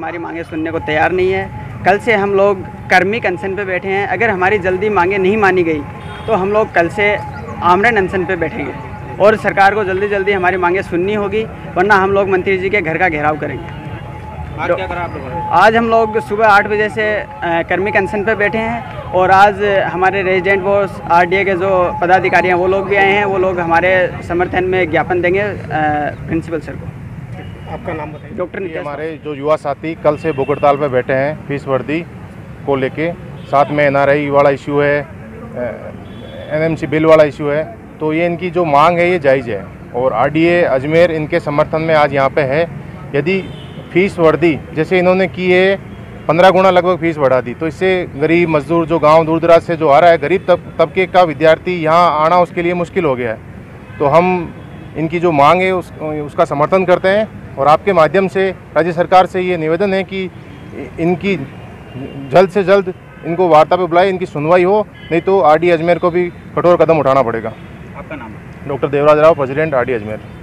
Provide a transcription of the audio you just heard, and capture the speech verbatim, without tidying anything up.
हमारी मांगे सुनने को तैयार नहीं है। कल से हम लोग कर्मी अनशन पे बैठे हैं। अगर हमारी जल्दी मांगे नहीं मानी गई तो हम लोग कल से आमरण अनशन पे बैठेंगे और सरकार को जल्दी जल्दी हमारी मांगे सुननी होगी, वरना हम लोग मंत्री जी के घर का घेराव करेंगे। आज क्या करा आप लोगों ने? आज हम लोग सुबह आठ बजे से कर्मी अनशन पे बैठे हैं और आज हमारे रेजिडेंट बॉस आरडीए के जो पदाधिकारी हैं वो लोग भी आए हैं। वो लोग हमारे समर्थन में ज्ञापन देंगे प्रिंसिपल सर को। आपका नाम बताइए। डॉक्टर नितेश। हमारे जो युवा साथी कल से भूख हड़ताल पे बैठे हैं फीस वर्दी को लेके, साथ में एनआरआई वाला इशू है, एनएमसी बिल वाला इशू है, तो ये इनकी जो मांग है ये जायज़ है और आरडीए अजमेर इनके समर्थन में आज यहाँ पे है। यदि फीस वर्दी जैसे इन्होंने की है पंद्रह गुना लगभग फीस बढ़ा दी, तो इससे गरीब मजदूर जो गांव दूर दराज से जो आ रहा है, गरीब तब तबके का विद्यार्थी यहाँ आना उसके लिए मुश्किल हो गया है। तो हम इनकी जो मांग है उस, उसका समर्थन करते हैं और आपके माध्यम से राज्य सरकार से ये निवेदन है कि इनकी जल्द से जल्द इनको वार्ता पे बुलाए, इनकी सुनवाई हो, नहीं तो आरडी अजमेर को भी कठोर कदम उठाना पड़ेगा। आपका नाम? Doctor Devraj Rao, president RD Ajmer.